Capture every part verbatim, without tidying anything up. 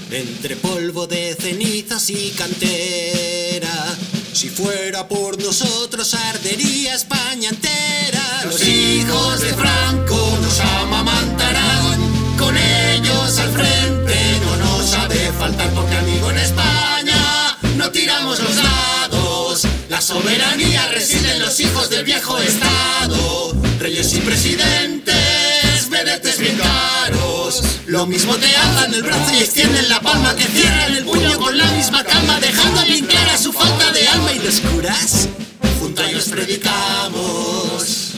entre polvo de cenizas y cantera. Si fuera por nosotros ardería España entera. Los hijos de Franco nos amamantarán, con ellos al frente no nos ha de faltar, porque amigo en España no tiramos los dados. La soberanía reside en los hijos del viejo Estado. Reyes y presidentes, vedetes bien caros, lo mismo te alzan el brazo y extienden la palma, que cierran el puño con la misma calma, dejando bien clara su falta de alma. Y los curas, junto a ellos predicamos.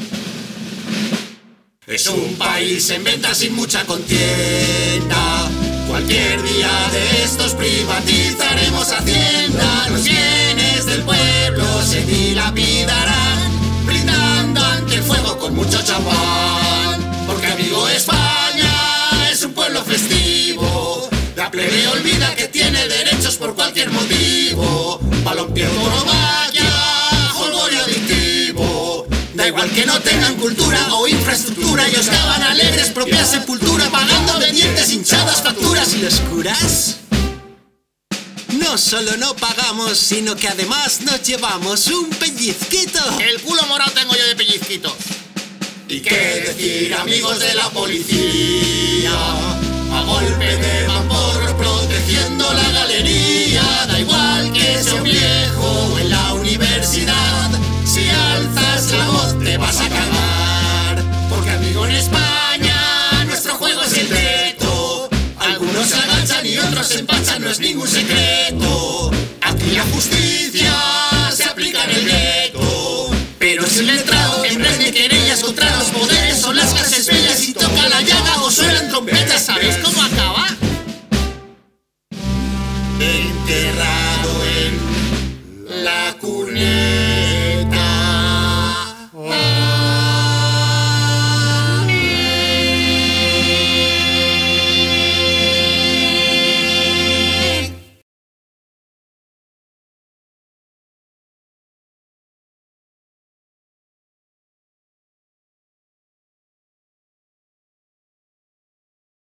Es un país en venta sin mucha contienda. Cualquier día de estos privatizaremos Hacienda. Los bienes del pueblo se dilapidarán, brindando ante el fuego con mucho champán. Porque amigo, España es un pueblo festivo. La plebe olvida que tiene derechos por cualquier motivo. Balompié, tauromaquia, jolgorio adictivo. Da igual que no tengan cultura o infraestructura, ellos cavan alegres propia sepultura, pagando de dientes hinchadas facturas. ¿Y los curas? No solo no pagamos, sino que además nos llevamos un pellizquito. El culo morado tengo yo de pellizquitos. ¿Y qué decir, amigos de la policía? A golpe de mamporros protegiendo la galería. Da igual que sea un viejo o en la universidad, si alzas la voz te vas a cagar. Porque amigo, en España nuestro juego es el veto. Algunos se agachan y otros se empachan, no es ningún secreto. Aquí la justicia se aplica en el gueto, pero si el letrado en vez de querellas contra los poderes son las clases bellas y toca la llaga o suenan trompetas. ¿Sabéis cómo acaba? Enterrado en la cuneta.